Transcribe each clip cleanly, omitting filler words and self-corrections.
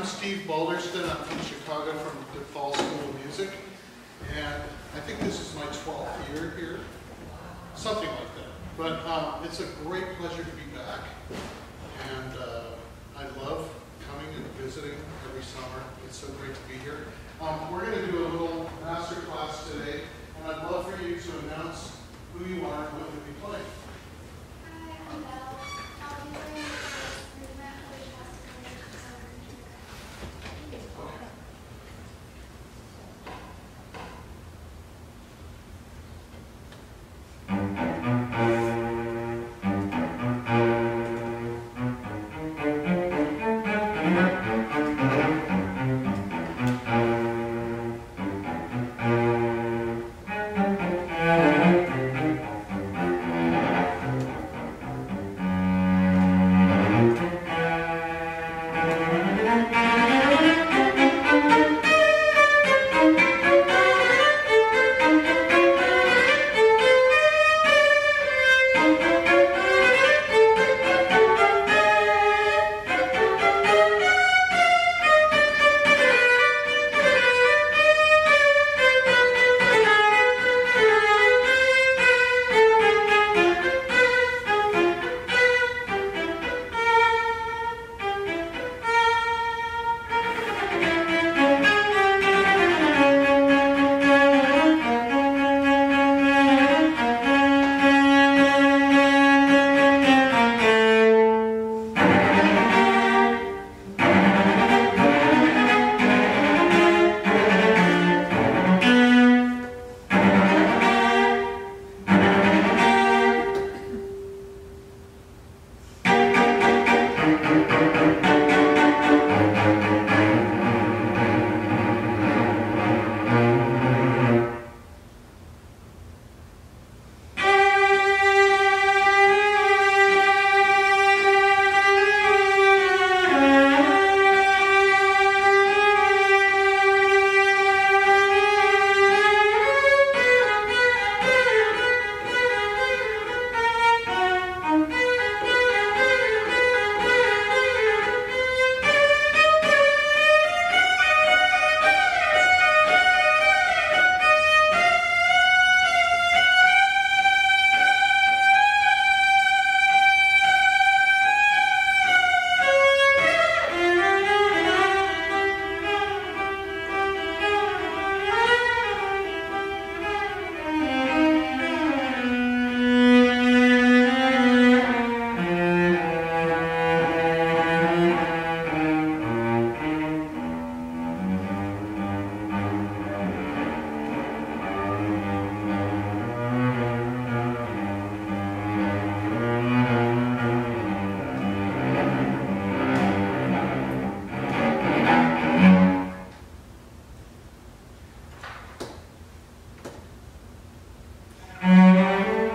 Steve Balderston. I'm from Chicago, from the Fall School of Music, and I think this is my 12th year here, something like that. But it's a great pleasure to be back, and I love coming and visiting every summer. It's so great to be here. We're going to do a little master class today, and I'd love for you to announce who you are and what you'll be playing. Hi, I'm Belle. I'll be playing the movement, which has to come in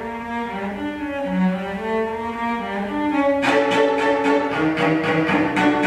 there.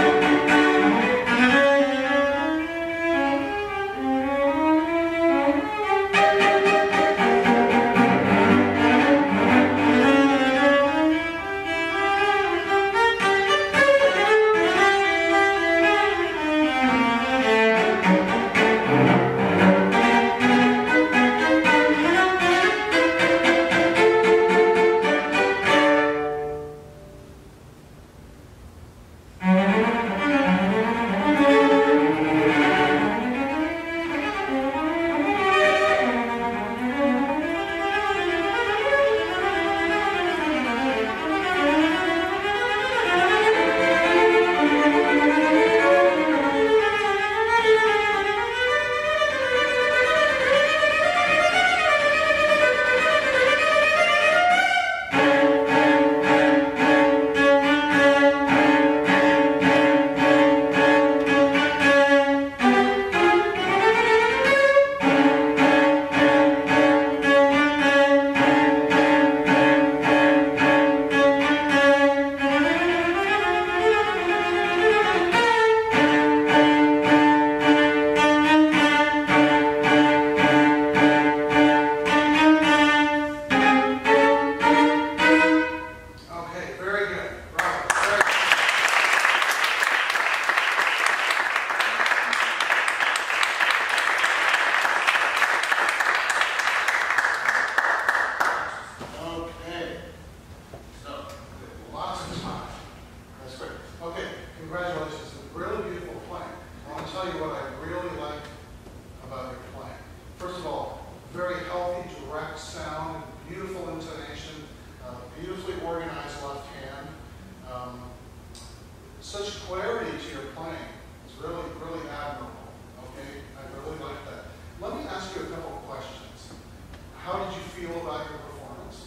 such clarity to your playing. It's really, really admirable. Okay, I really like that. Let me ask you a couple of questions. How did you feel about your performance?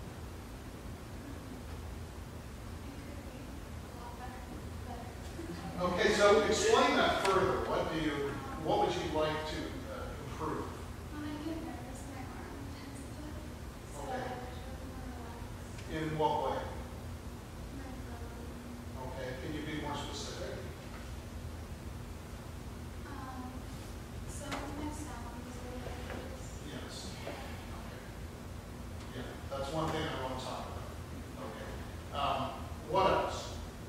Okay, so explain that further. What would you like to improve? When I get nervous, my arm tends to flip, so Okay. I wish it was more relaxed. In what way? My throat. Okay, can you be more specific? So my sound is really dangerous. Yes. Okay. Yeah, that's one thing I want to talk about. Okay. What else?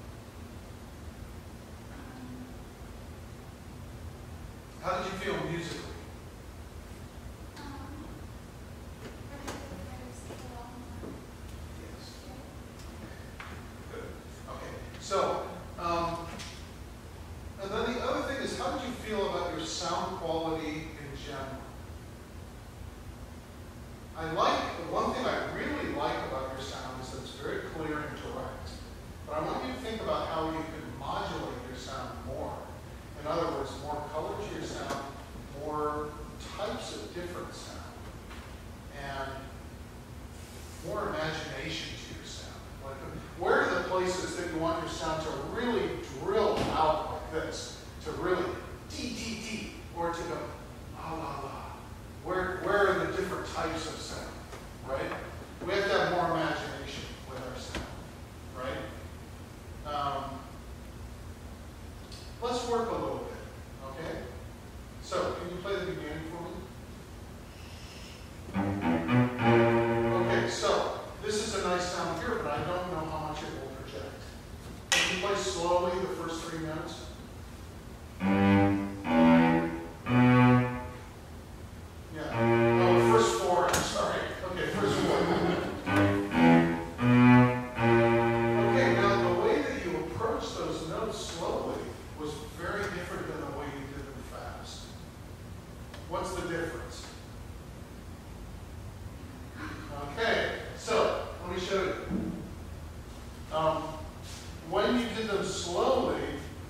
How did you feel musically? Yes. Good. Okay. So, and then the other thing is, how did you feel about your sound quality in general? The one thing I really like about your sound is that it's very clear and direct. But I want you to think about how you can modulate your sound more. In other words, more color to your sound, more types of different sound, and more imagination to your sound. Like, where are the places that you want your sound to really drill out like this, to really dee, or to go la la la? Where are the different types of sound, right? We have to have more imagination with our sound, right? Let's work a little bit, okay? So, can you play the beginning for me? Okay, so this is a nice sound here, but I don't know how much it will project. Can you play slowly the first 3 notes? Yeah. Oh, the first 4, I'm sorry. Okay, first 4. Okay, now the way that you approach those notes slowly was very different than the way you did them fast. What's the difference? Okay, so let me show you. When you did them slowly,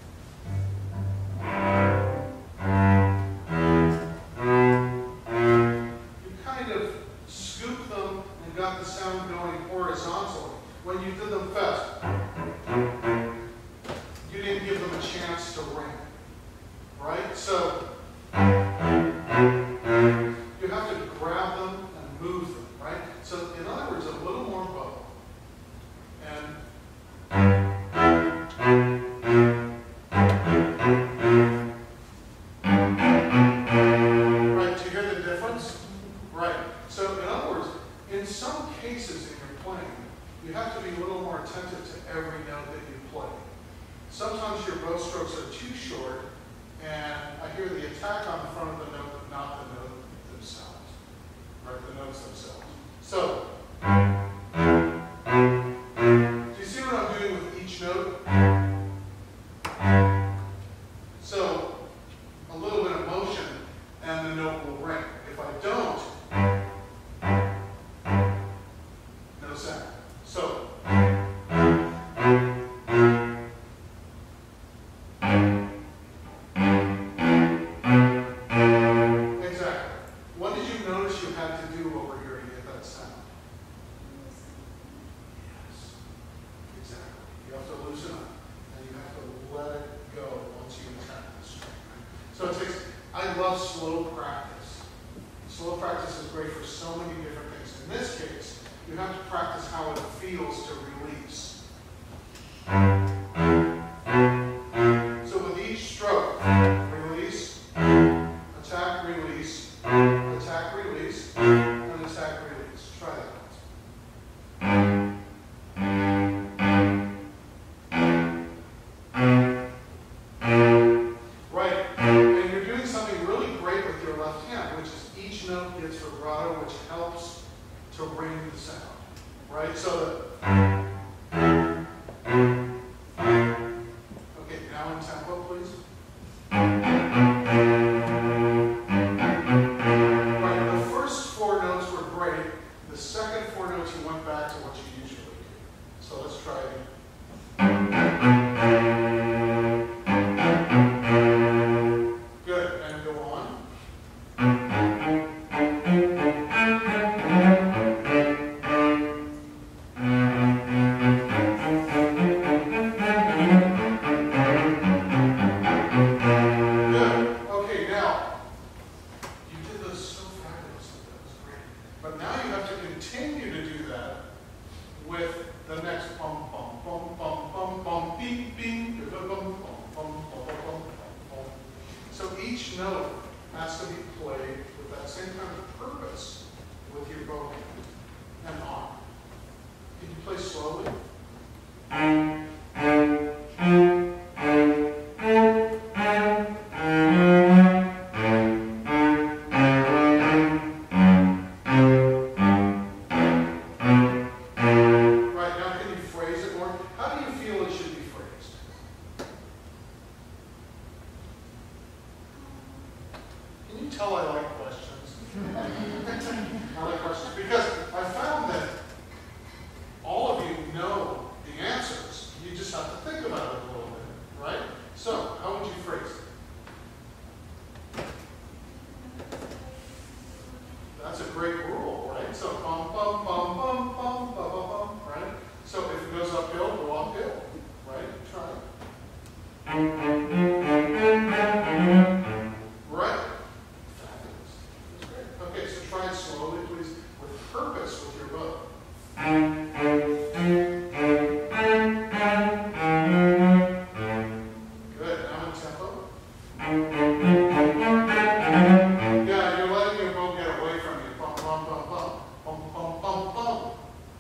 you kind of scooped them and got the sound going horizontally. When you did them fast, you didn't give them a chance to ring, right? So you have to grab them and move them, right? So in other words, a little more bow. And right, do you hear the difference? Right. So in other words, in some cases in your playing, you have to be a little more attentive to every note that you play. Sometimes your bow strokes are too short, and I hear the attack on the front of the note, but not the note themselves. Right, the notes themselves. So, do you see what I'm doing with each note? So, a little bit of motion, and the note will ring. If I don't, no sound. So, exactly. What did you notice you had to do over here to get that sound? Yes, exactly. You have to loosen up, and you have to let it go once you attack the string. So it takes, I love slow practice. Slow practice is great for so many different things. In this case, you have to practice how it feels to release. So with each stroke, release, attack, release, attack, release, and attack, release. Try that once. Right, and you're doing something really great with your left hand, which is each note gets vibrato, which helps to ring the sound. Right, so that note has to be played with that same kind of purpose with your bow hand and arm. Can you play slowly? Tell I like questions. I like questions because I found that all of you know the answers. You just have to think about it a little bit, right? So, how would you phrase it? That's a great rule, right? So, bum, bum, bum, bum, bum, bum, bum, bum, right? So, if it goes uphill, go uphill, right? Try it. Right. Okay, so try it slowly, please, with purpose with your bow. Good, now in tempo. Yeah, you're letting your bow get away from you. Bum, bum, bum, bum. Bum, bum, bum, bum.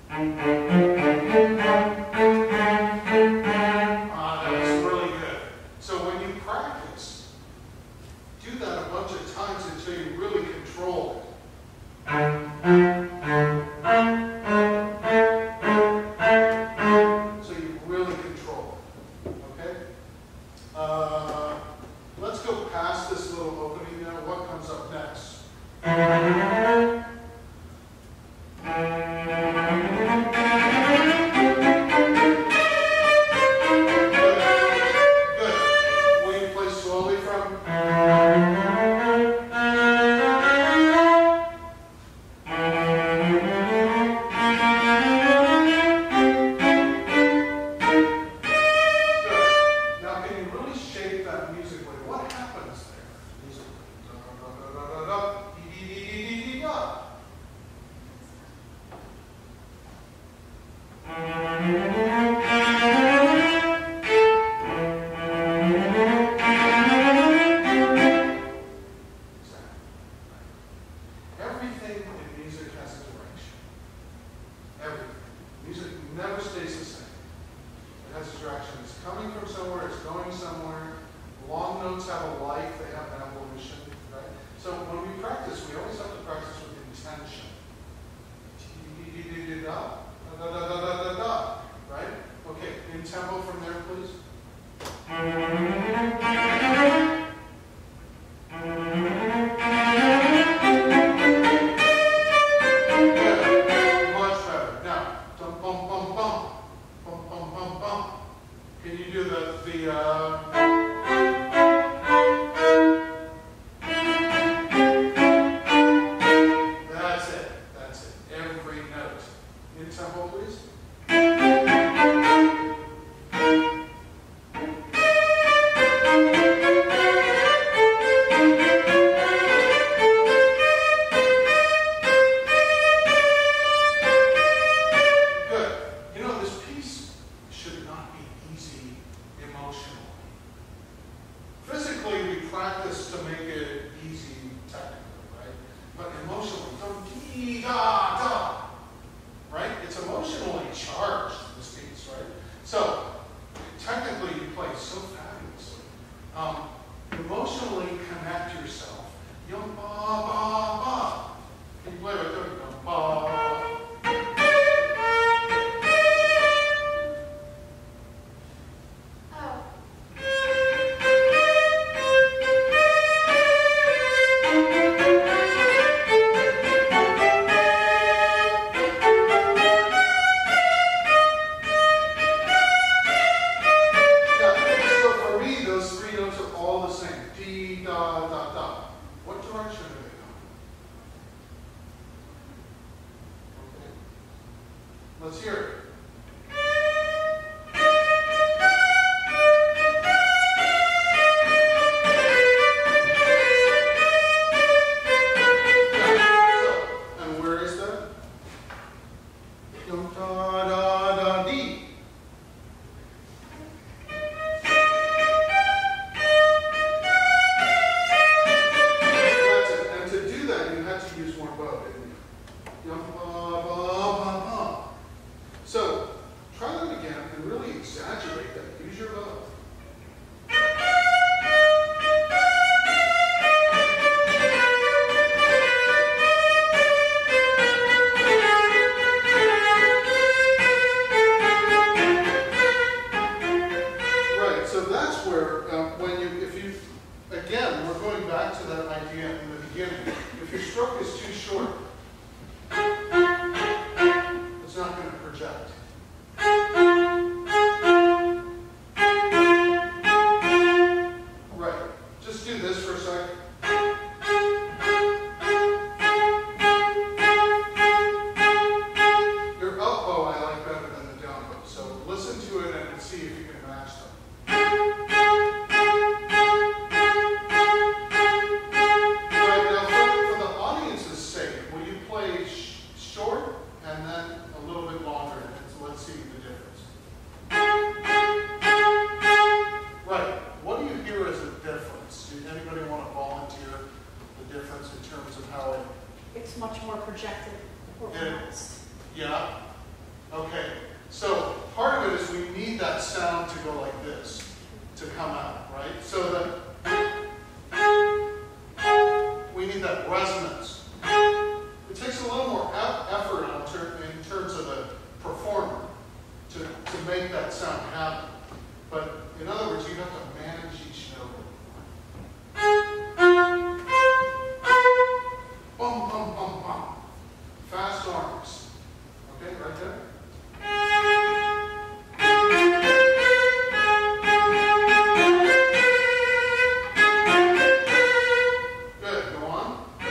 That was really good. So when you practice, do that a bunch of times until you really control it. So you really control it, okay? Let's go past this little opening now. What comes up next? Good. Will you play slowly from? Everything in music has a direction. Everything. Music never stays the same. It has a direction. It's coming from somewhere, it's going somewhere. Long notes have a life, they have an evolution, right? So when we practice, we always have to practice with intention. Da, da, da, da, da, da, da, right? Okay, in tempo from there, please. Can you do That's it. That's it. Every note. In tempo, please. Good. You know, this piece should not be easy emotionally. Physically, we practice to make it easy technically, right? But emotionally, don't dee da da, right? It's emotionally charged, this piece, right? So, technically, you play so fabulously. Emotionally connect yourself. Yum ba ba ba. Can you play right there? Yum ba ba. that's where, again, we're going back to that idea in the beginning. If your stroke is too short, it's not going to project. Right. Just do this for a second. Your up bow I like better than the down bow. So listen to it and see if you can match them. Right, now for the audience's sake, will you play short and then a little bit longer? And so let's see the difference. Right. What do you hear as a difference? Does anybody want to volunteer the difference in terms of how it... It's much more projected or pronounced. Yeah? Okay. So part of it is we need that sound to go like this, to come out, right? So that we need that resonance. It takes a little more effort in terms of the performer to make that sound happen. But in other words, you have to manage each note. Bum, bum, bum, bum. Fast arms. Okay, right there. Good, go on.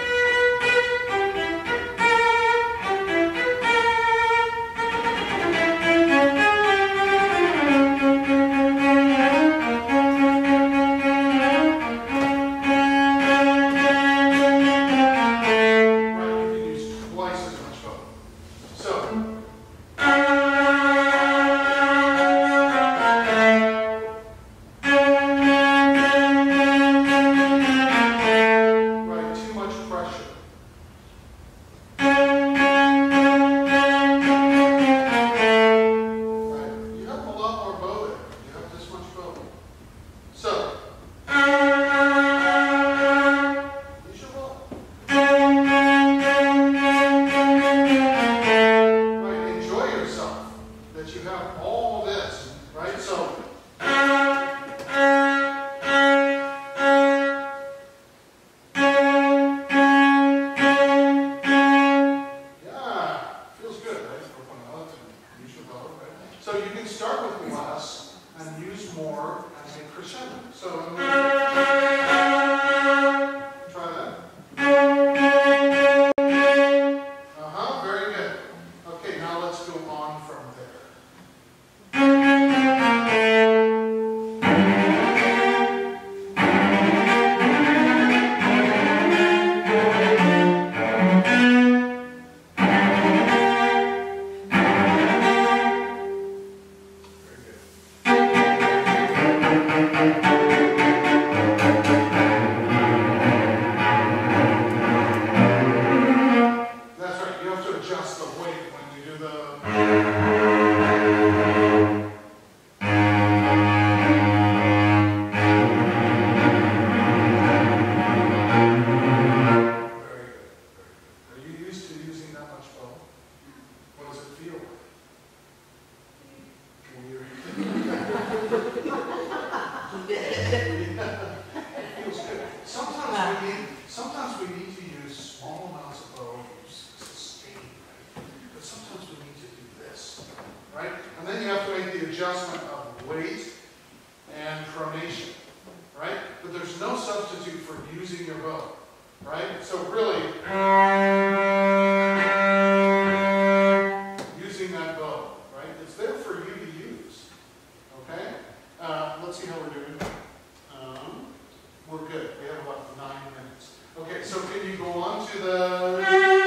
Sometimes we need to use small amounts of bow to sustain, right? But sometimes we need to do this, right? And then you have to make the adjustment of weight and pronation, right? But there's no substitute for using your bow, right? So really, using that bow, right? It's there for you to use, okay? Let's see how we're doing. We're good. We have about 9 minutes. Okay, so can you go on to the...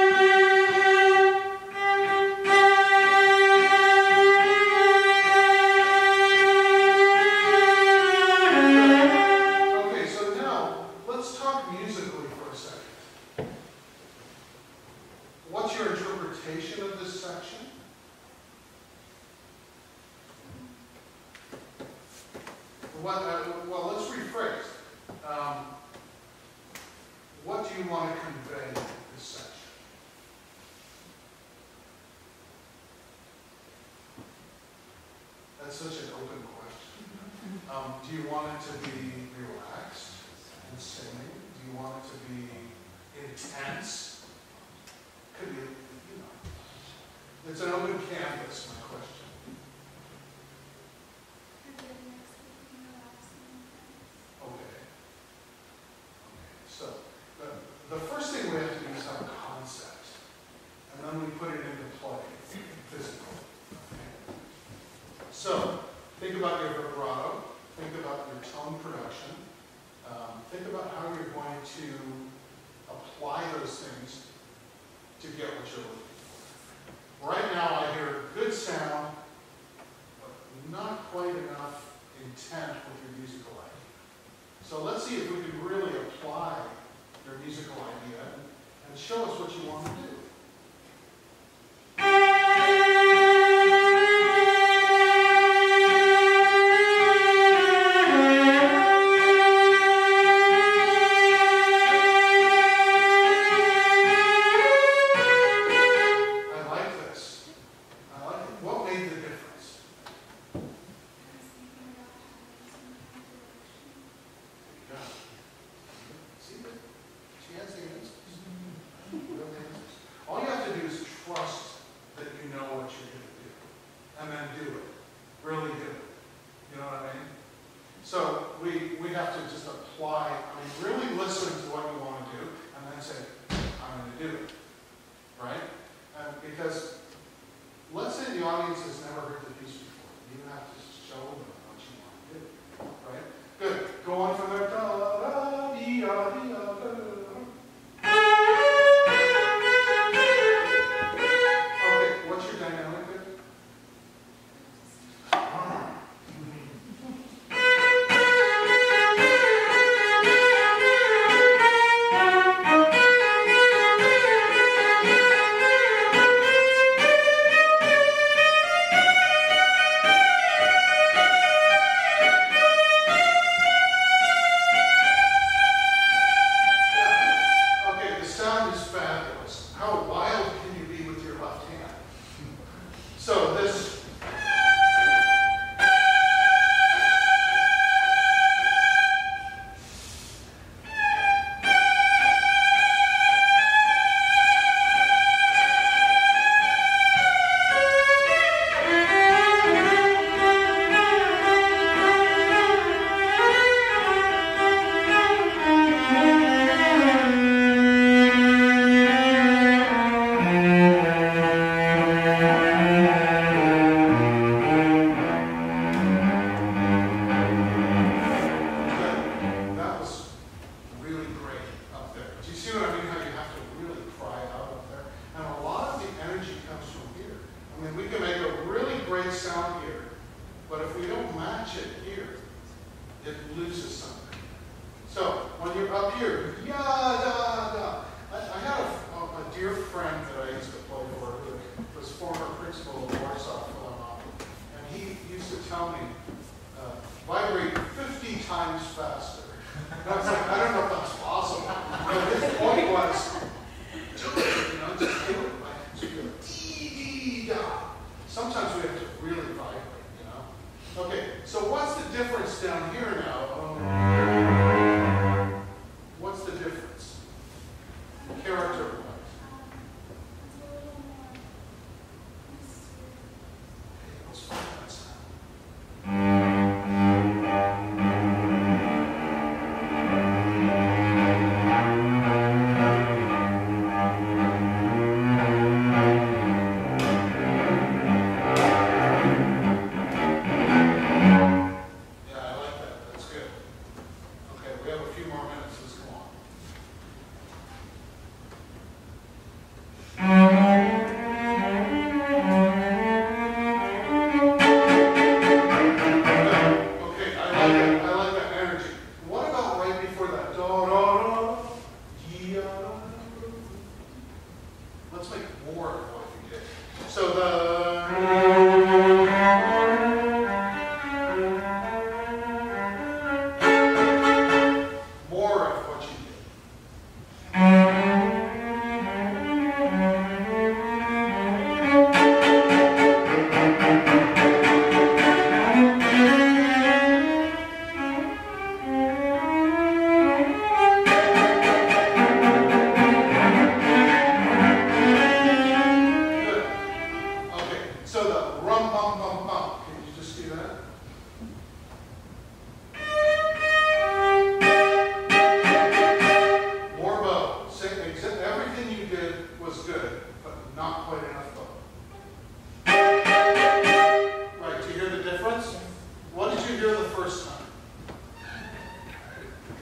Okay, so now let's talk musically for a second. What's your interpretation of this section? Well, let's rephrase. What do you want to convey in this section? That's such an open question. Do you want it to be relaxed and singing? Do you want it to be intense? Could be, you know. It's an open canvas, my question. Okay. So, the first thing we have to do is have a concept. And then we put it into play, physically. Okay? So, think about your vibrato. Think about your tone production. Think about how you're going to apply those things to get what you're looking for. Right now, I hear good sound, but not quite enough intent with your musical idea. So let's see if we can really apply your musical idea and show us what you want to do.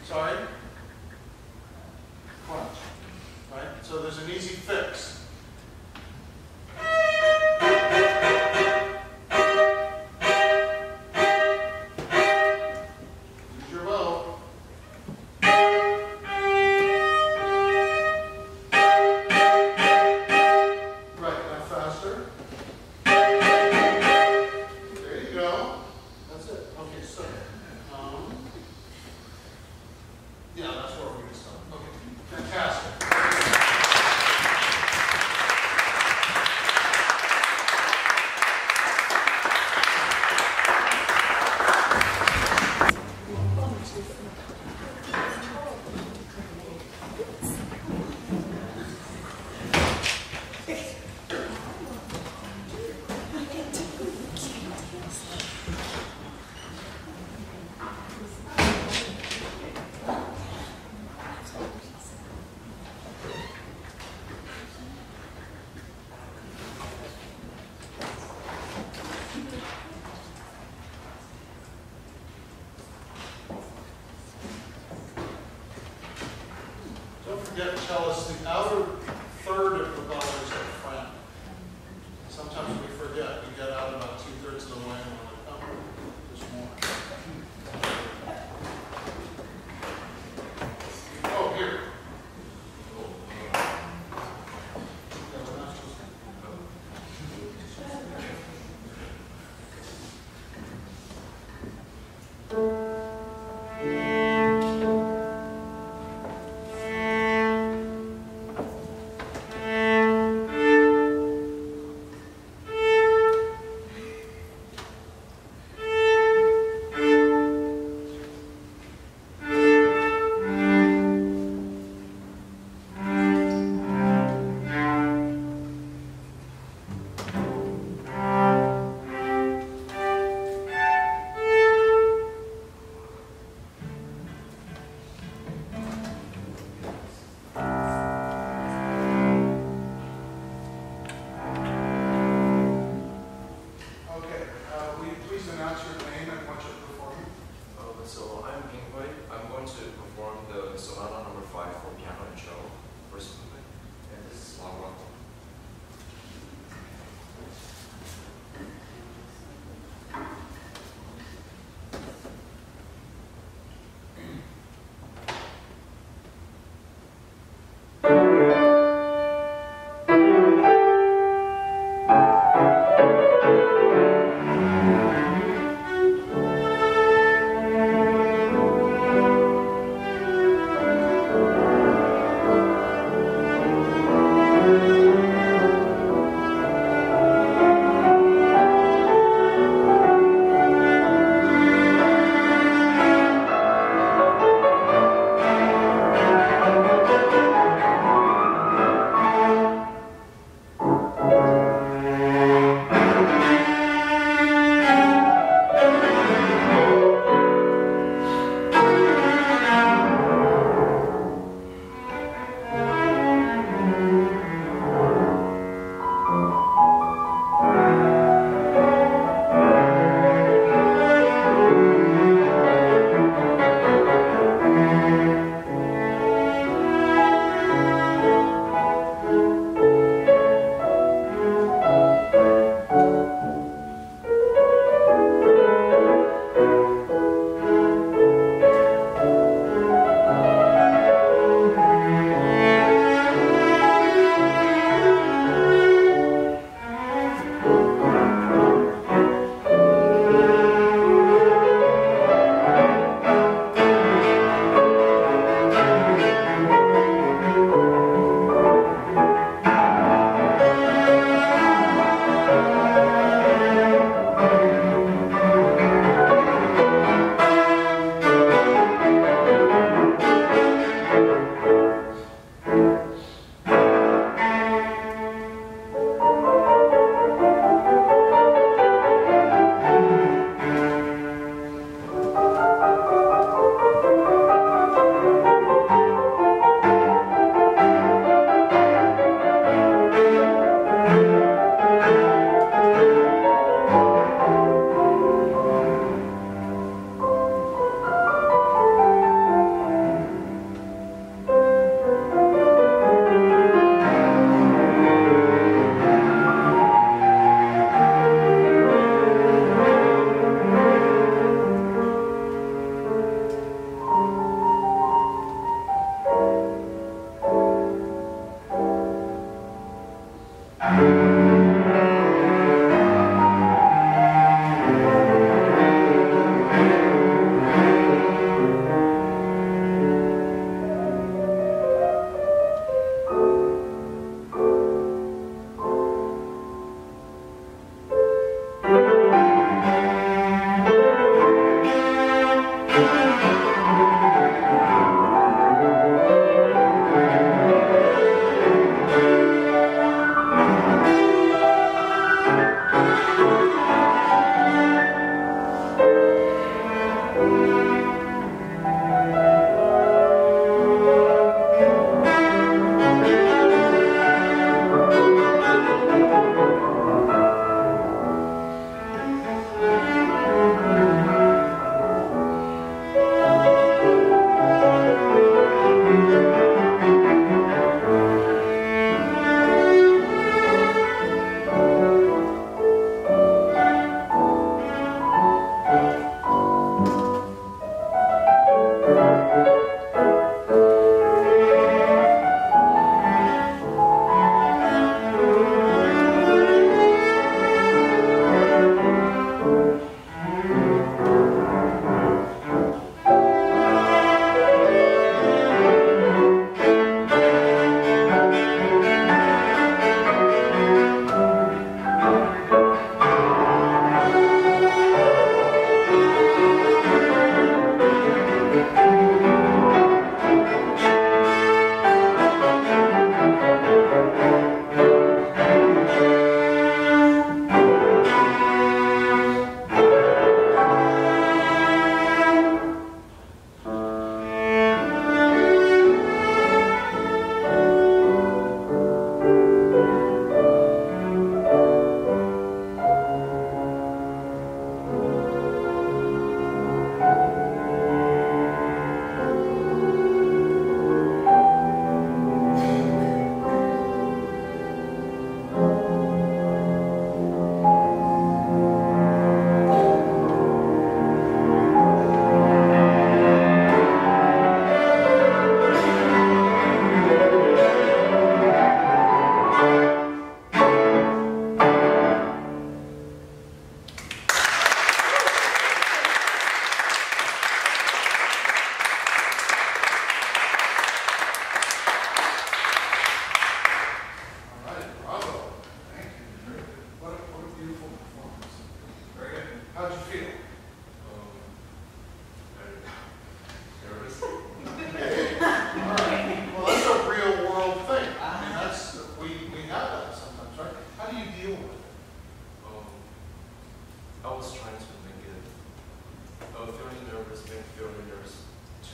Sorry? Crunch. Right? So there's an easy fix. Use your bow. Right, now faster. There you go. That's it. Okay, so, yeah, that's where we're going to start. Okay, fantastic. Don't forget, cellists, the outer third of the bow is at front. Sometimes we forget. We get out about 2/3 of the way and we're like, oh, there's more. Oh, here. Yeah, we're not supposed to. Okay, will you please announce your name and what you're performing? So I'm Yinghui. I'm going to perform the Sonata number 5 for piano and cello first movement, and this is La Roca. Thank you.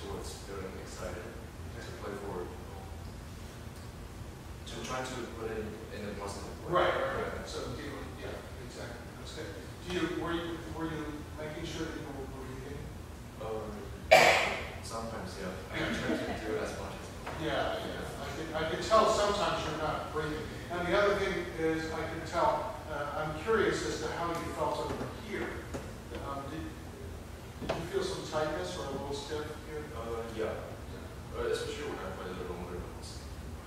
towards feeling excited to play forward. To try to put it in a positive way. Right. So, yeah, exactly. That's good. Were you making sure that you were breathing? Sometimes, yeah. I try to do it as much as possible. Yeah. I could tell sometimes you're not breathing. And the other thing is, I can tell, I'm curious as to how you felt over here. Did you feel some tightness or a little stiff here? Yeah. Especially when I play the longer notes.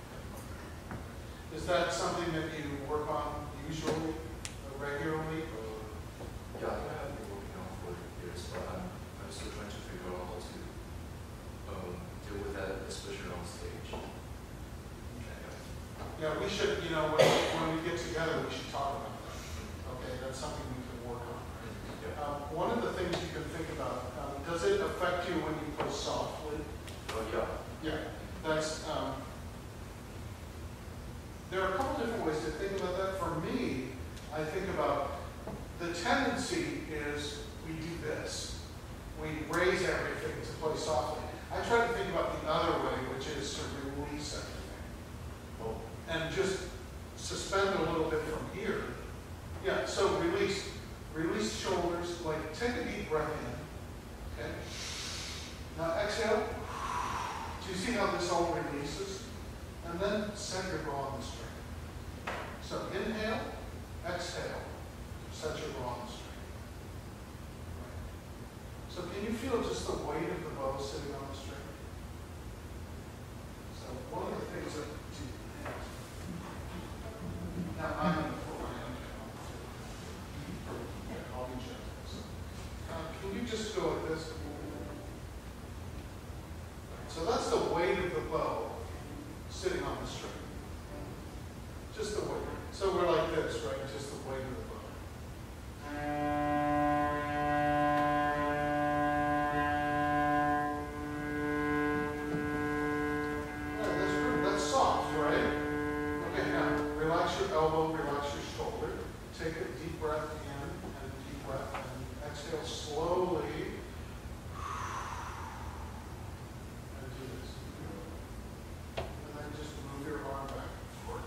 Is that something that you work on usually, regularly? Yeah, I think I have been working on for years, but I'm still trying to figure out how to deal with that, especially on stage. Yeah, we should, when we get together, we should talk about that. Okay, that's something we can work on. One of the things you can think about, does it affect you when you play softly? Yeah. Yeah, that's, there are a couple different ways to think about that. For me, I think about the tendency is we do this. We raise everything to play softly. I try to think about the other way, which is to release everything. And just suspend a little bit from here. Yeah, so release shoulders, like take a deep breath in, okay? Now exhale. Do you see how this all releases? And then set your ball on the string. So inhale, exhale, set your ball on the string. Right. So can you feel just the weight of the bow sitting on the string? So one of the things that now I'm in the forehand. I'll be gentle. So, can you just go like this? So that's the weight of the bow sitting on the string. Just the weight. So we're like this, right? Just the weight of the bow. Yeah, that's soft, right? Okay, now relax your elbow, relax your shoulder. Take a deep breath in and a deep breath and exhale slowly. And do this. And then just move your arm back and forth.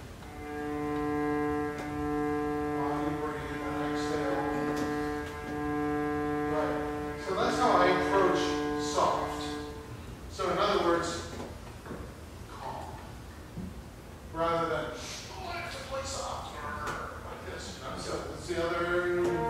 While you breathe and exhale. Right. So that's how I approach soft. So in other words, calm. Rather than, oh, I have to play soft, like this. So that's the other.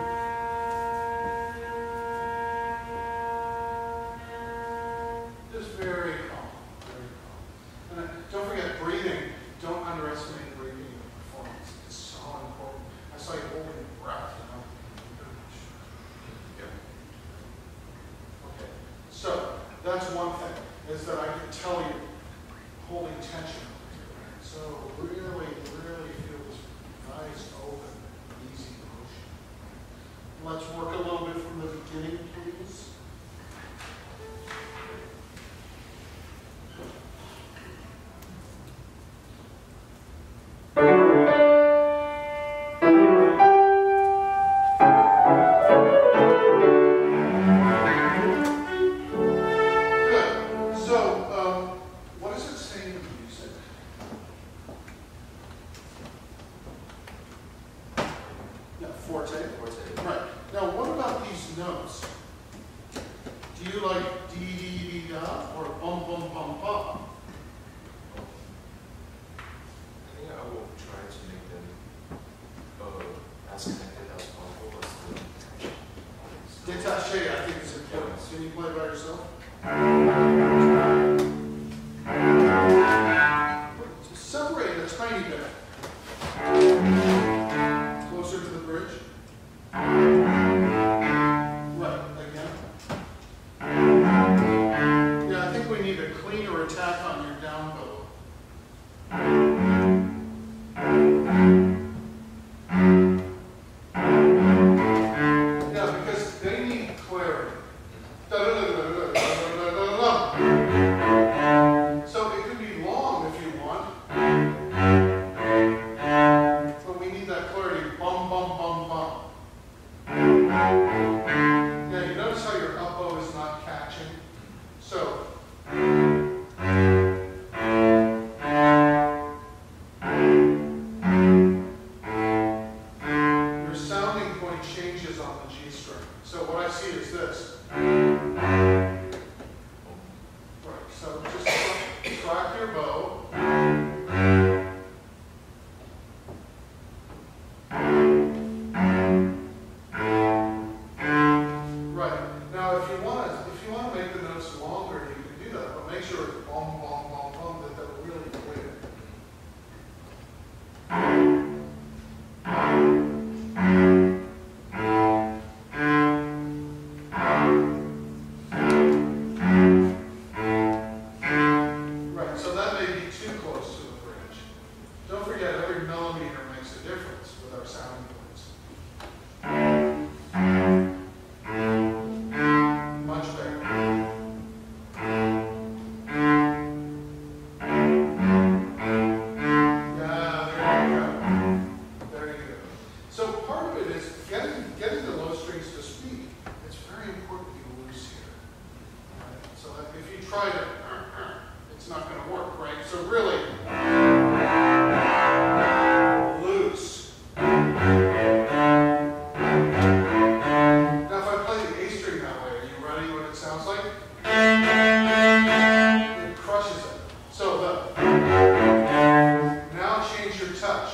Just very calm, very calm. And don't forget breathing. Don't underestimate breathing in the performance. It's so important. I saw you holding your breath, Yeah. Okay. So that's one thing, is that I can tell you holding tension. So really, really feel this nice, open, easy motion. Let's work a little bit from the beginning, please. Good. So, what does it say in the music? Yeah, forte. Right. Now, what about these notes? Do you like dee dee dee da or bum bum bum bum? I think I will try to make them as connected as possible, but still. Détaché, I think, is important. Can you play by yourself? Separate a tiny bit. Closer to the bridge. Right, again. Yeah, I think we need a cleaner attack on your down bow. Yeah, because they need clarity. Da da da da da da da da da da. try to, it's not going to work, right? So really, loose. Now if I play the A string that way, are you ready what it sounds like? It crushes it. So now change your touch.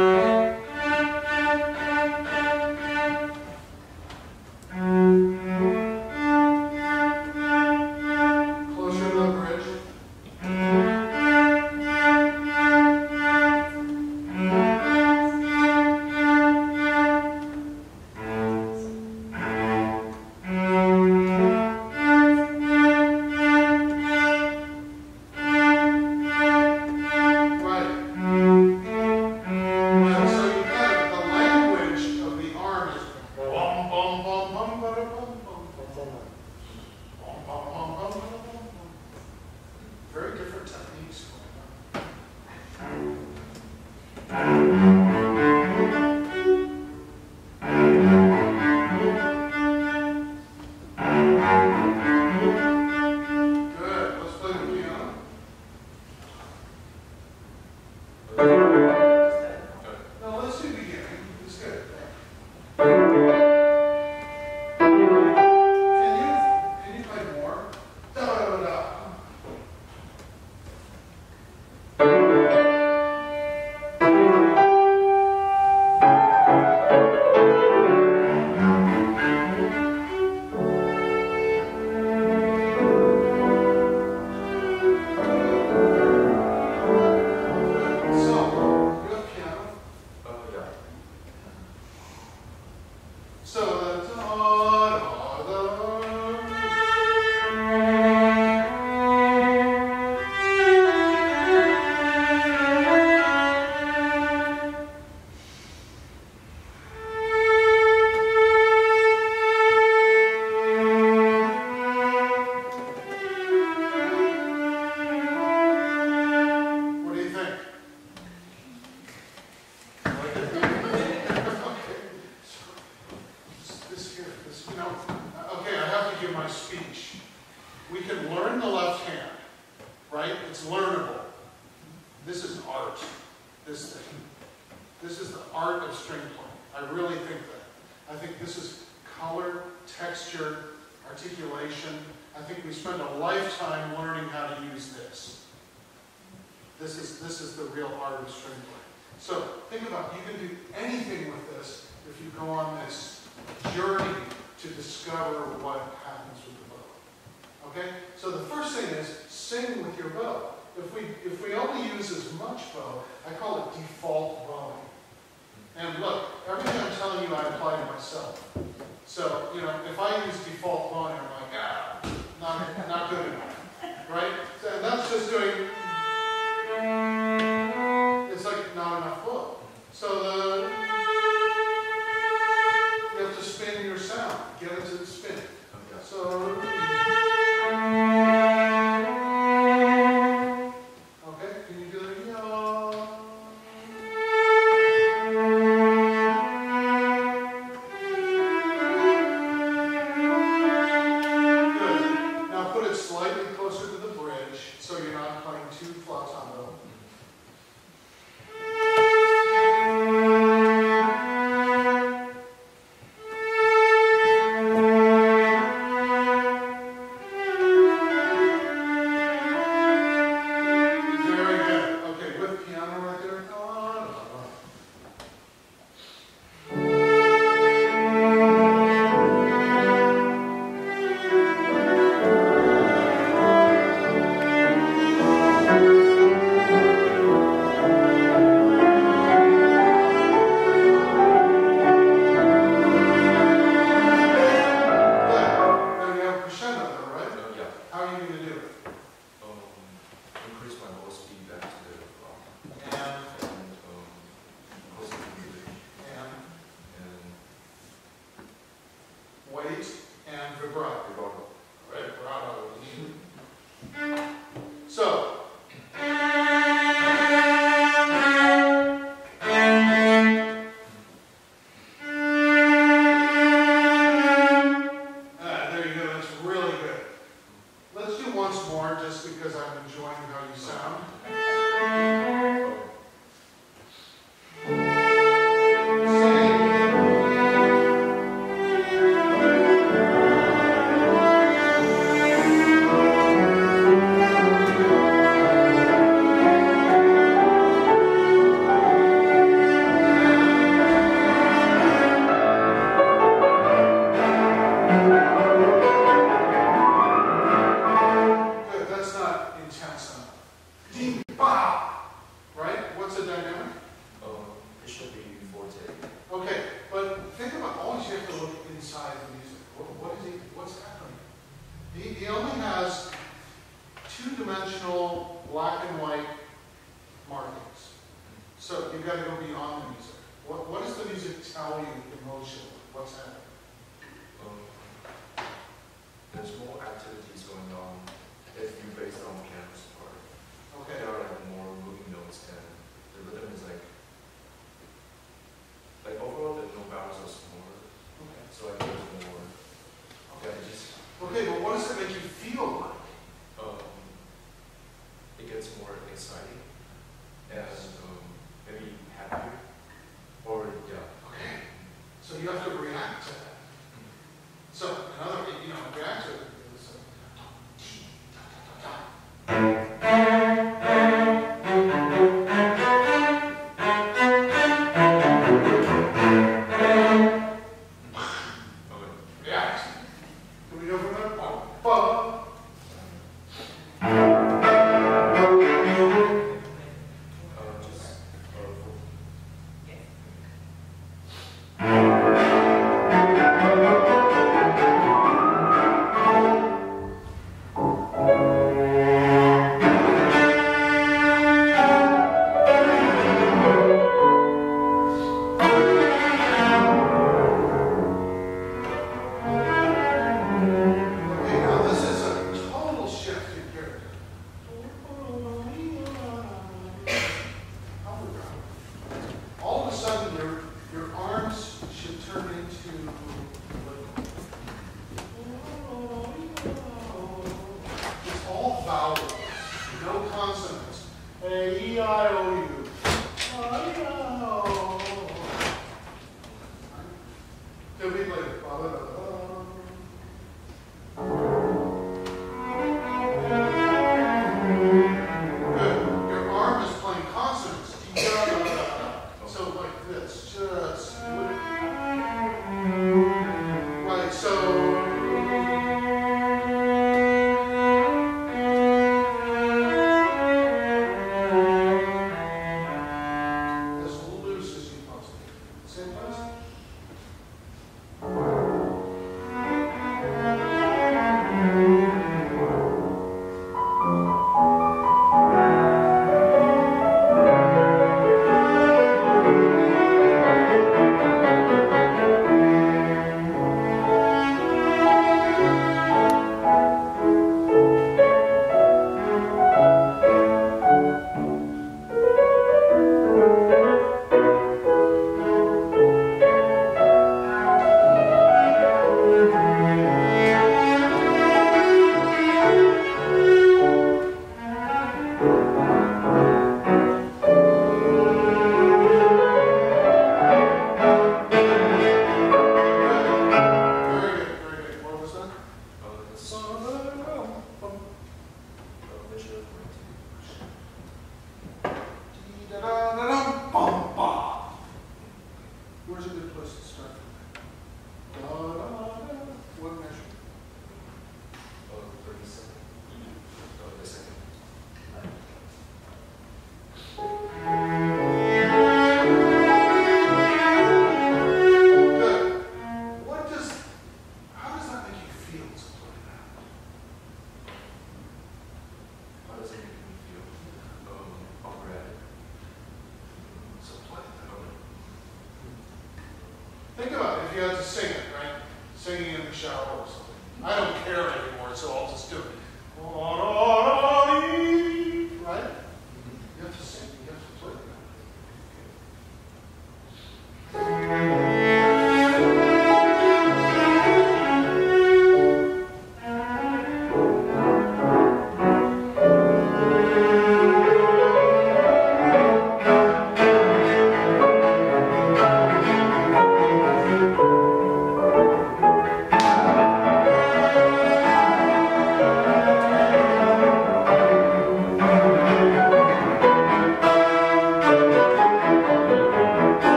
Closer to the bridge. Very different techniques Good. Let's play the piano. Now let's do the beginning. It's good. Can you play more? Da da da da. So the what do you think? Okay, I have to give my speech. We can learn the left hand, right? It's learnable. This is art, this thing. This is the art of string playing. I really think that. I think this is color, texture, articulation. I think we spend a lifetime learning how to use this. This is the real art of string playing. So think about it. You can do anything with this if you go on this journey to discover what happens with the bow. Okay? So the first thing is sing with your bow. If we only use as much bow, I call it default bowing. And look, everything I'm telling you I apply to myself. So, you know, if I use default bowing, I'm like, not good enough. Right? So that's just doing, it's like not enough bow. So you have to spin your sound, get it to spin. Okay. So, okay, can you do it? Yeah. Good. Now put it slightly closer to the bridge so you're not playing two flats on bow. Very good. Okay, with piano right there. once more just because I'm enjoying how you sound. Good, that's not intense enough. Ding, bah! Right? What's a dynamic? It should be forte. Okay, but think about, always you have to look inside the music. What's happening? He only has two-dimensional black and white markings. So you've got to go beyond the music. What does the music tell you emotionally? What's happening? There's more activities going on if you base it on the piano's part. Okay. There are like more moving notes and the rhythm is like overall the note values are smaller. Okay. So I think there's more. Okay, Okay, but what does it make you feel like? it gets more exciting and maybe happier. Or yeah. Okay. So you have to react to that. So another, react to it. Okay. React. Can we go from there? Ba. Just Okay, now this is a total shift in character. All of a sudden, your arms should turn into it's all vowels, no consonants. A, E, I, O, U. It'll be like ba, ba, ba, ba. Good. Your arm is playing consonants. So like this. Just right. So this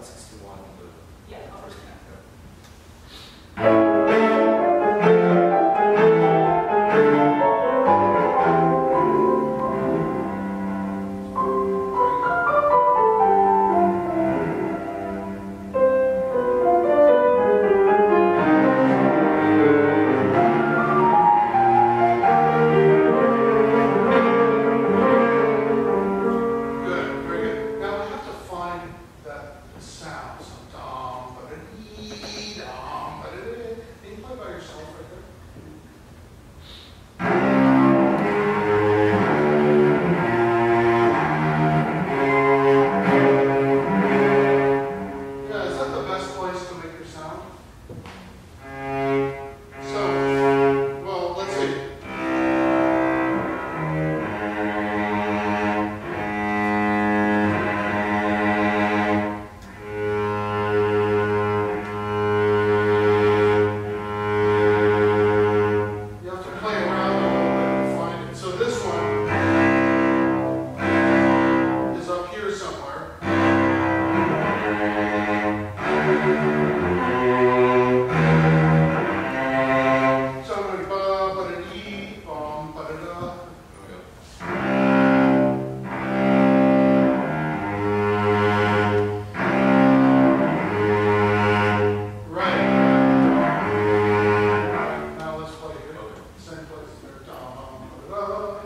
61 on the Yeah, first okay. hand. Yeah. Good, very good. Now we have to find that sound. So dom, ba-da-dee, dom, ba-da-dee. Can you play by yourself right there? Yeah, is that the best place to make your sound? So, well, let's see. You have to play around a little bit and find it. So this one is up here somewhere. So I'm going ba ba da dee, bum ba da da. There we go. Right. Now let's play here. Okay. Same place there. Dum ba da da.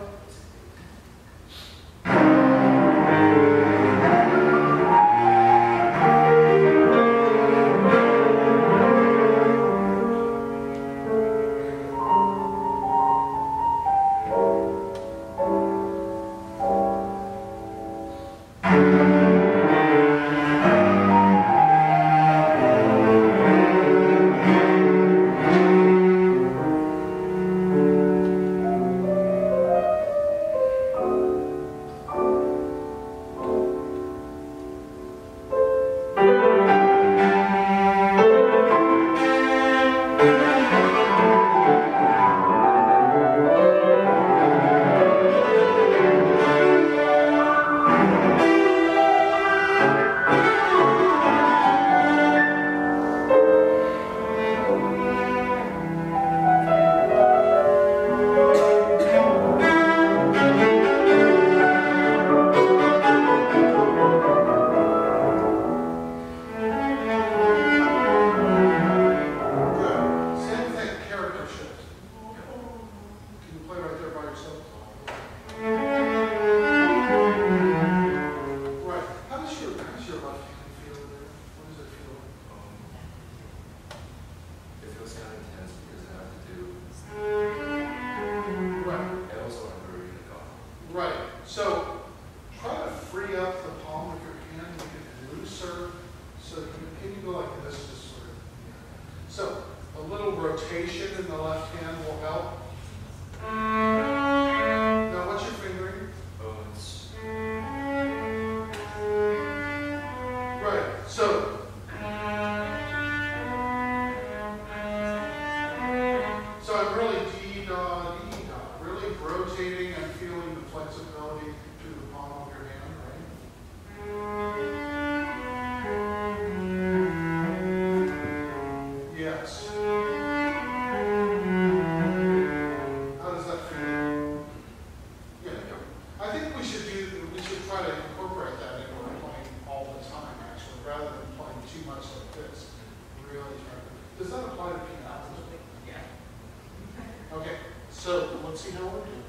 Good. Same thing, character shift. Can you play right there by yourself? Right. How does your left hand feel there? What does it feel It feels kind of intense because I have to do, like? Right. and also I'm very gone. Right. So try to free up the palm of your hand, make it looser. So can you go like this, just sort of. So a little rotation in the left hand will help. Now what's your fingering? It's Right. So I'm really dee-da, dee-da, really rotating and feeling the flexibility through the palm of your hand, right? Yes. How does that feel? Yeah. I think we should try to incorporate that into our playing all the time, actually, rather than playing too much like this. Really try to. Does that apply to piano? Yeah. Okay, so let's see how we're doing.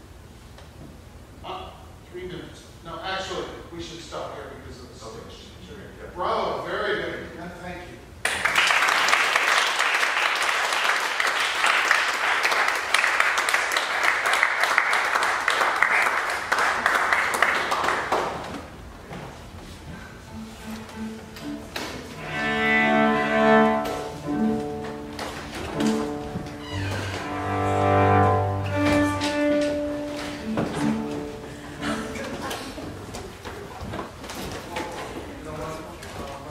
3 minutes. No, actually, we should stop here because of the okay. stage. Sure. Yeah. Bravo, very good. And thank you. You know what?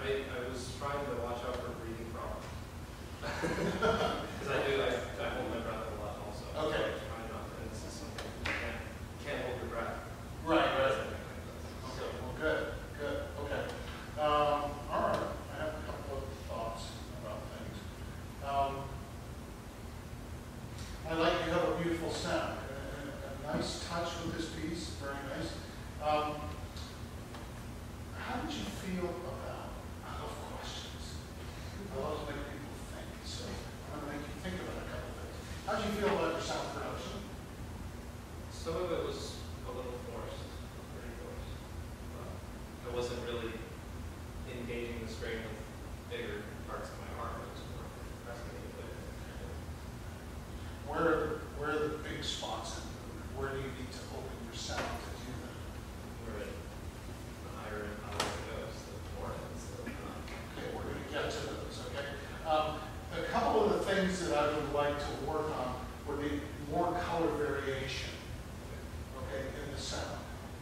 I was trying to watch out for breathing problems. Because I hold my breath a lot also. Okay. So I was trying not to, and this is something you can't hold your breath. Right, right. Something like this. Okay, well, good, good, okay. All right, I have a couple of thoughts about things. I like you have a beautiful sound, a nice touch with this piece, very nice. How did you feel about, I love questions. I love to make people think, so I'm going to make you think about a couple things. How did you feel about your sound production? Some of it was a little forced, pretty forced. I wasn't really engaging the string with bigger parts of my arm. It was more pressing it with. Where are the big spots in the mood? Where do you need to open your sound to do that? Where the higher it goes, the more it's Okay, we're going to get to those, okay? A couple of the things that I would like to work on would be more color variation, okay, in the sound.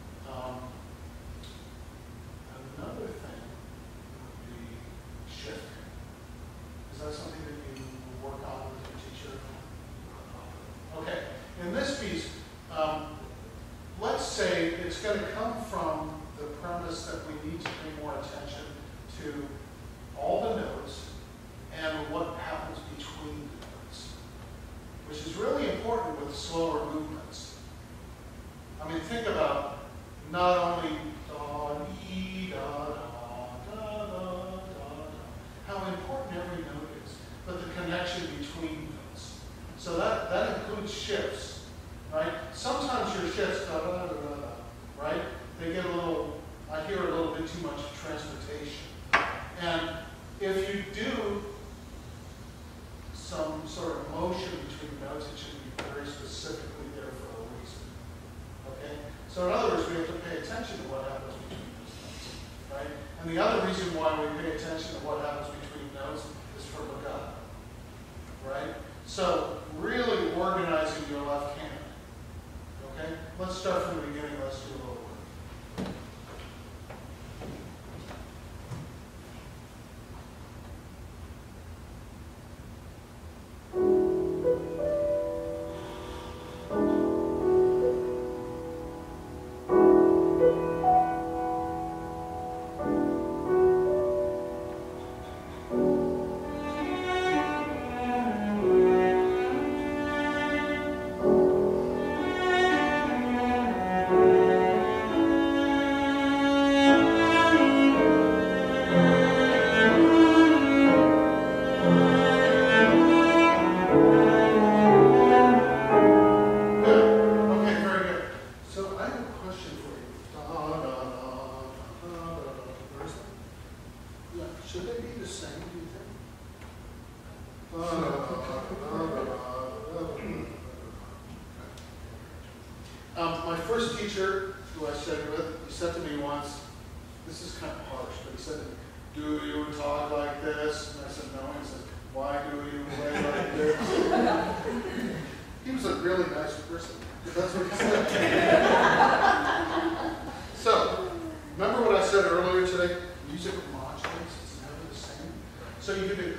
Another thing would be shifting. Is that something that you work on with your teacher? Okay, in this piece, let's say it's going to come from the premise that we need to pay more attention to all the notes and what happens between the notes, which is really important with slower movements. I mean, think about not only da, dee, da, da, da, da, da, da, how important every note is, but the connection between notes. So that includes shifts, right? Sometimes your shifts, da, da, da, da, da, right? They get a little, I hear a little bit too much transportation. And if you do some sort of motion between notes, it should be very specifically there for a reason. Okay? So in other words, we have to pay attention to what happens between those notes. Right? And the other reason why we pay attention to what happens between notes is for legato. Right? So really organizing your left hand. Okay? Let's start from the beginning. Let's do a little bit. My first teacher, who I studied with, he said to me once, this is kind of harsh, but he said, do you talk like this? And I said, no. He said, why do you play like this? He was a really nice person. That's what he said. So, remember what I said earlier today? Music modulates, it's never the same. So you can do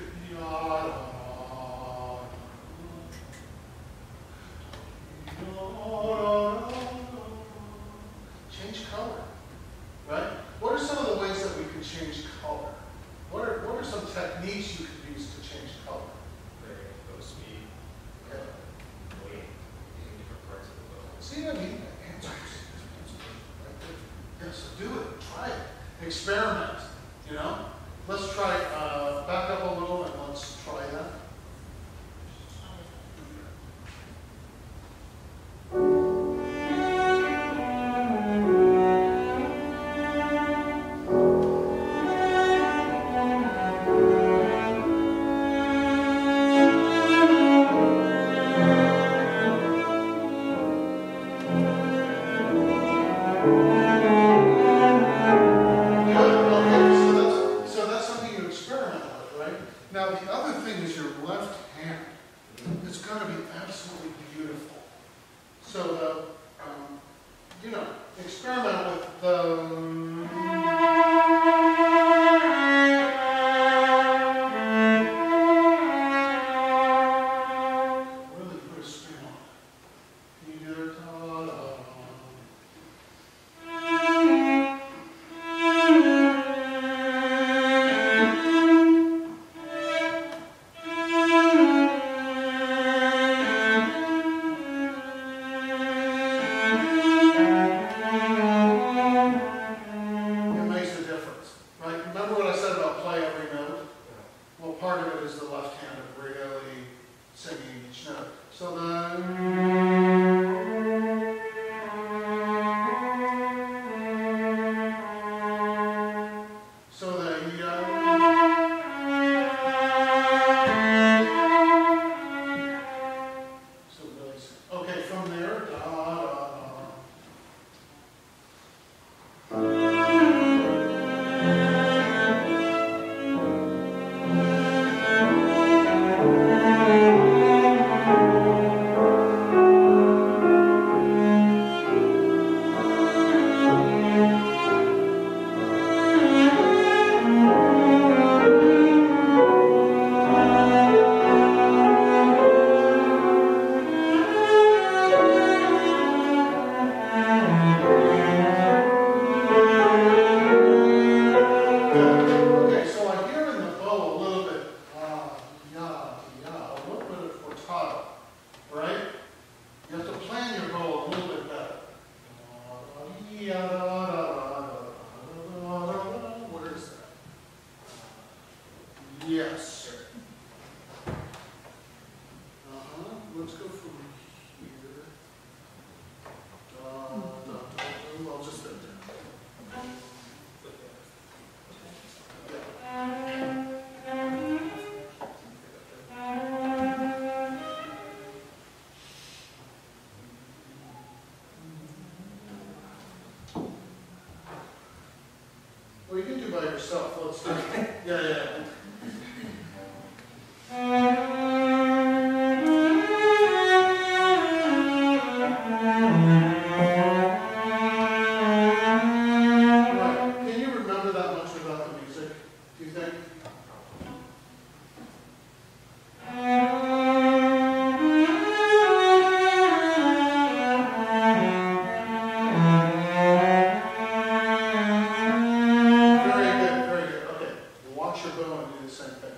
change color, right? What are some of the ways that we can change color? What are some techniques you can use to change color? Go speed, Okay. weight, using different parts of the bow. See what I mean? Answers. Yeah, so do it. Try it. Experiment. You know? Let's try back up a little and let's try that. Now, the other thing is your left hand. It's going to be absolutely beautiful. So, experiment with the... So the so those. Okay, from there, da, da, da. Okay, so I hear in the bow a little bit, a little bit of cortato, right? You have to plan your bow a little bit better. Where is that? Yes. Let's go from here. I'll just bend down. Well, you can do by yourself. Let's do it. Yeah. Right. Can you remember that much about the music, do you think? Very good. Okay. Watch your bow and do the same thing.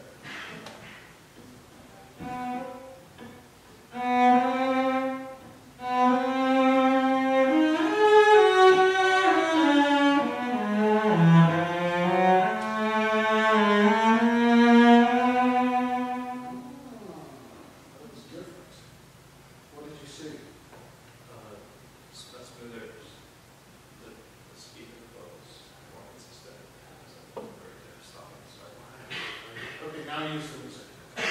That was different. What did you see? That's smoother. The speed of the bow is more consistent. So I'm very good at stopping and starting. Okay, now use the music.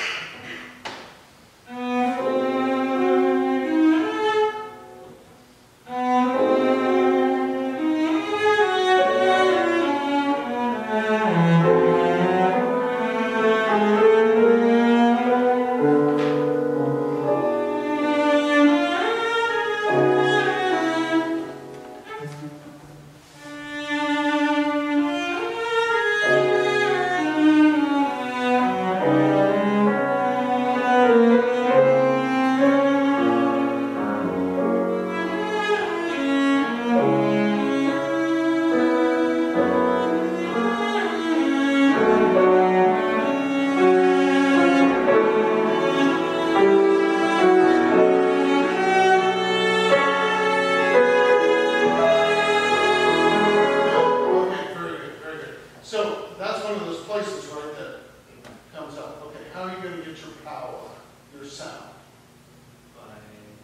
Okay, very good. So that's one of those places right that comes up. Okay, how are you going to get your power, your sound? By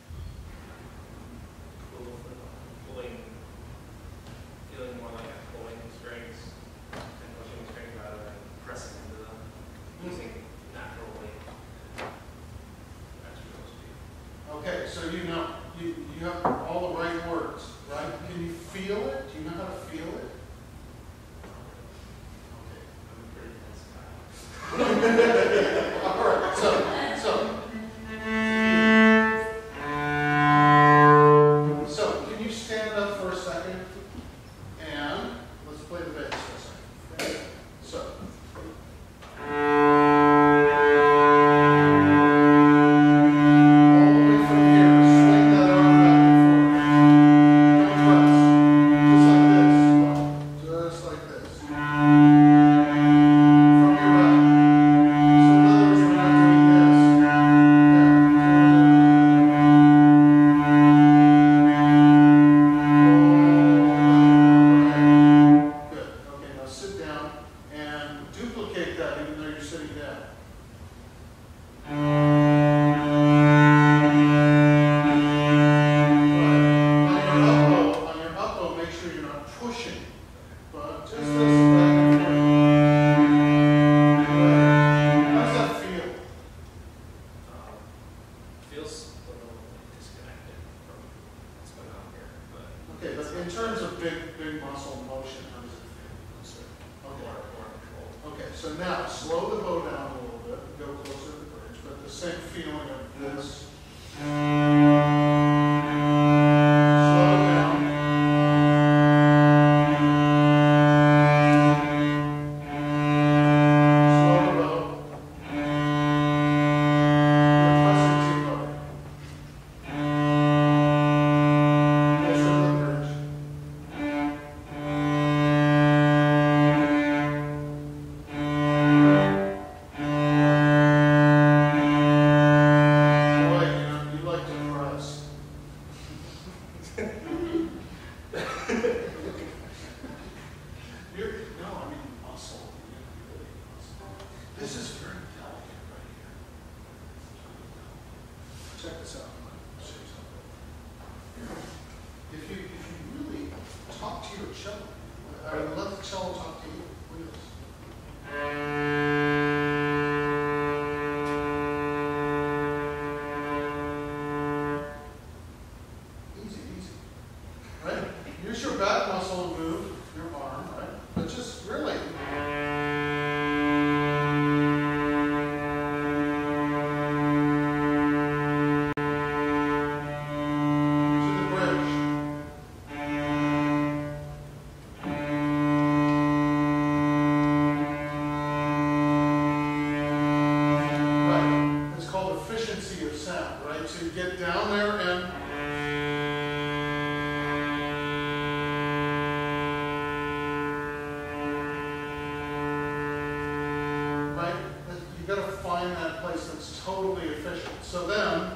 feeling more like I'm pulling the strings and pushing the strings rather than pressing into them, using natural weight. Extra speed. Okay, so you know, you have all the right words, right? Can you feel it? Do you know how to feel it? I'm a pretty tense guy. All right, so can you stand up for a second? And let's play the bass for a second. Okay? So. All the way from here, swing that arm back and forth. Don't press. Just like this. From your back. So in other words, we're not doing this. Good. Okay, now sit down and duplicate that even though you're sitting down. so now slow the bow down a little bit, go closer to the bridge, but the same feeling of this. Slow down. Slow the bow. You're pressing too hard. Closer to the bridge. Boy, you like to press. No, I mean muscle. Really muscle. This is very delicate right here. Check this out. I'll show you something. If you really talk to your cello, or let the cello talk to you, look at this. Easy, easy. Right? Use your back muscle and move your arm, right? But just really. To the bridge. Right. It's called efficiency of sound, right? So you get down there and right? You got to find that place that's totally efficient. So then,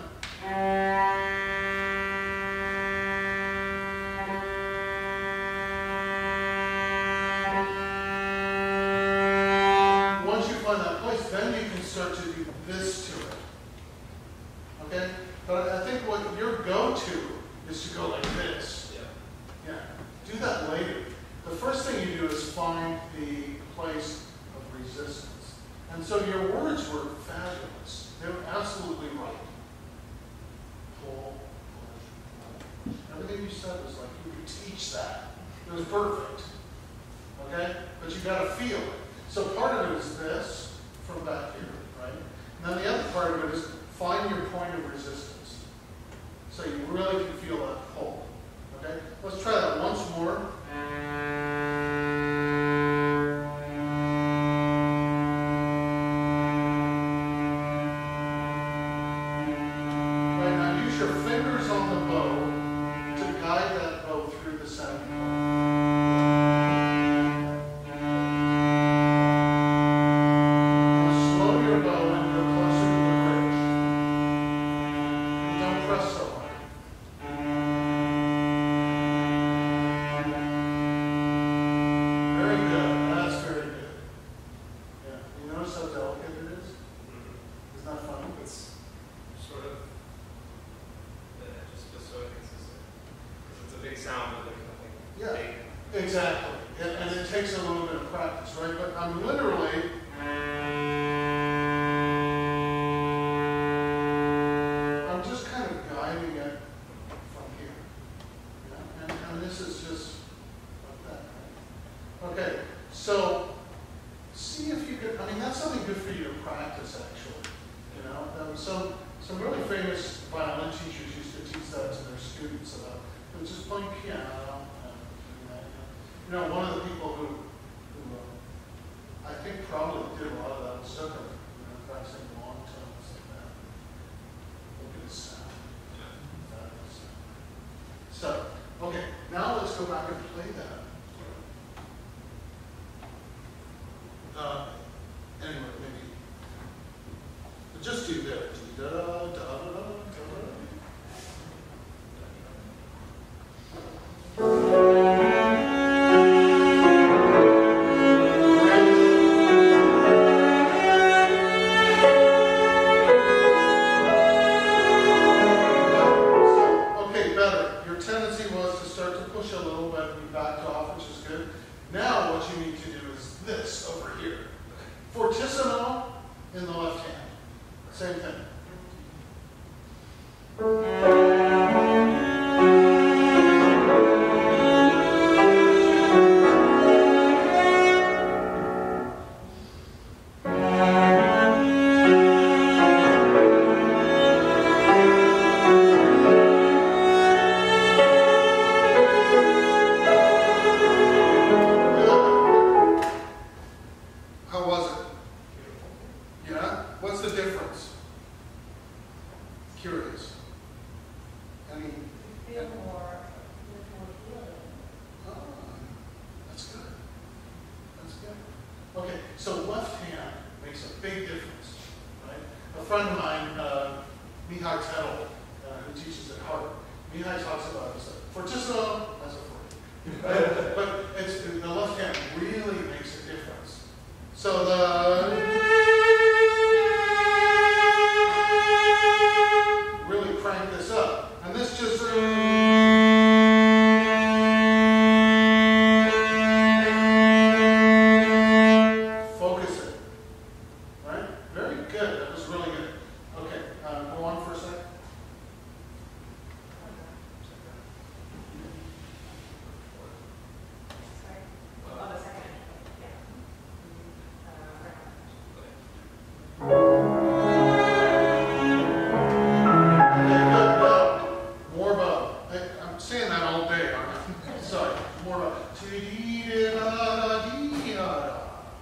once you find that place, then you can start to do this to it. Okay? But I think what your go-to is to go like this. Yeah. Yeah. Do that later. The first thing you do is find the place of resistance. And so your words were fabulous. They were absolutely right. Pull, push, pull. Everything you said was like you could teach that. It was perfect. Okay? But you got to feel it. So part of it is this from back here, right? And then the other part of it is find your point of resistance. So you really can feel that pull. Okay? Let's try that once more. Right, now use your fingers on the bow to guide that bow through the sounding hole. Now slow your bow and go closer to the bridge. And don't press so hard. Very good. That's very good. Yeah. You notice how delicate it is? Isn't that funny? It's sort of, it just feels so inconsistent. Because it's a big sound, but there's nothing Yeah. big. Exactly. And it takes a little bit of practice, right? But I'm literally I'm just kind of guiding it from here. Yeah? And this is just like that, right? Okay, so see if you could, I mean, that's something good for you to practice, actually. You know, some really famous violin teachers used to teach that to their students about just playing piano. You know, one of the people who I think probably did a lot of that was Zucker, you know, practicing long tones like that. Look at his sound. Fabulous sound. So, okay, now let's go back and play that. Anyway, maybe. Just do that. Da da da da da da. Okay, better. Your tendency was to start to push a little bit and you backed off, which is good. Now what you need to do is this over here. Fortissimo in the left hand. Same thing. the difference? Curious. Any? Feel more, with more feeling. Oh, that's good. That's good. Okay, so left hand makes a big difference, right? A friend of mine, Mihai Tettel, who teaches at Harvard, Mihai talks about this. Fortissimo, that's a foot. But it's, the left hand really makes a difference. So really crank this up. And this just focus it. Right? Very good. That was really good. Okay, go on for a sec. Sorry. Oh, the second. Yeah. Okay, good. Bow. More bow. I'm saying that all day, aren't I? Sorry. More bow. Dee-dee-da-da-dee-da-da.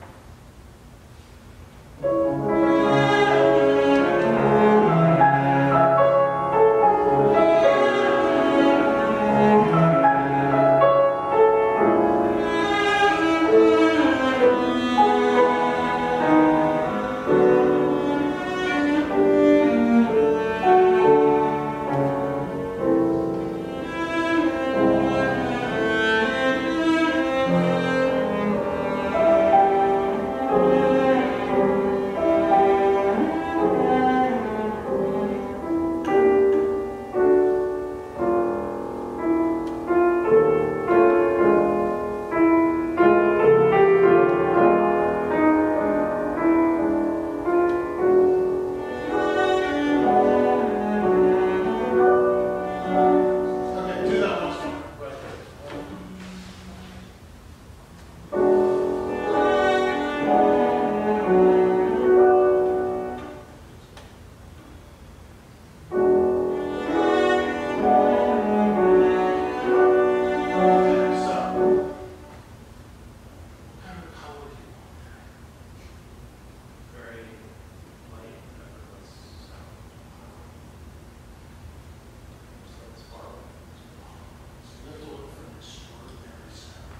Okay, do that once more. Right there. Okay, so, what kind of color do you want there? Very light, effortless sound. So it's far away. So you have to look for an extraordinary sound.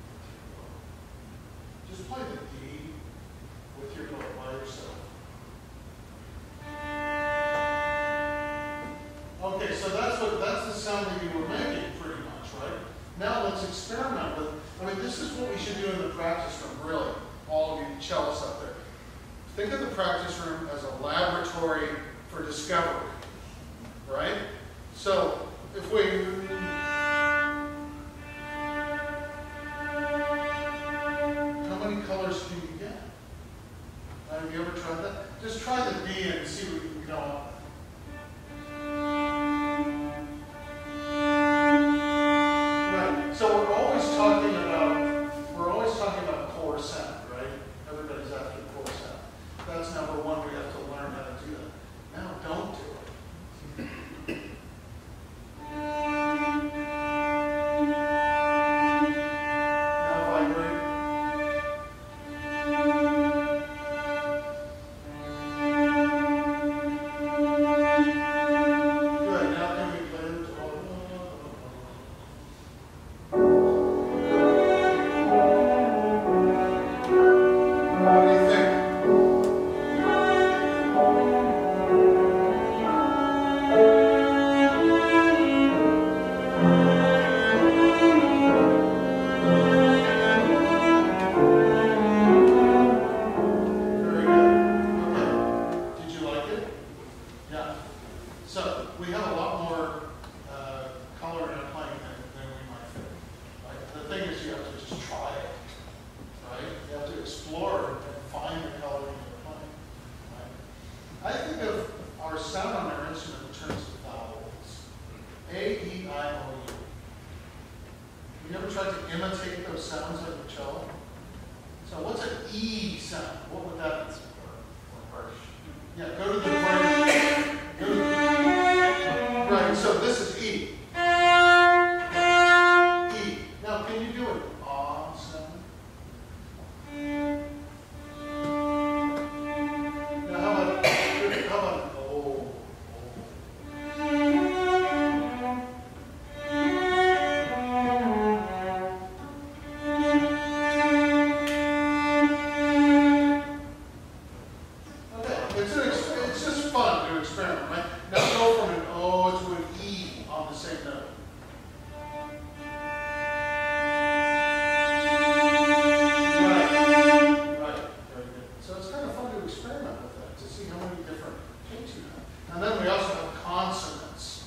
Just play the D with your note by yourself. Okay, so that's the sound that you were making pretty much, right? Now let's experiment with, this is what we should do in the practice room, really, all of you cellists up there. Think of the practice room as a laboratory for discovery, right? So if we how many colors can you get? Have you ever tried that? Just try the D and see what you can go up. Right. So we're always talking about core sound, right? Everybody's after core sound. That's number one. We have to learn how to do that. Now don't do it. Now vibrate. Good. Now can we play it? What do you think? Very good. Okay. Did you like it? Yeah. So we have a lot more color in our playing than we might think. Right? The thing is, you have to just try it. Right? You have to explore and find the color in your playing. Right? I think of our sound on our instrument in terms of vowels. A, E, I, O, U. You ever tried to imitate those sounds on your cello? So what's an E sound? What would that be? Or harsh. Yeah, go to the bridge. Right, so this is E. E. Now, can you do an ah sound? Now, how about experiment, right? Now go from an O to an E on the same note. Right, very good. So it's kind of fun to experiment with that, to see how many different takes you have. And then we also have consonants.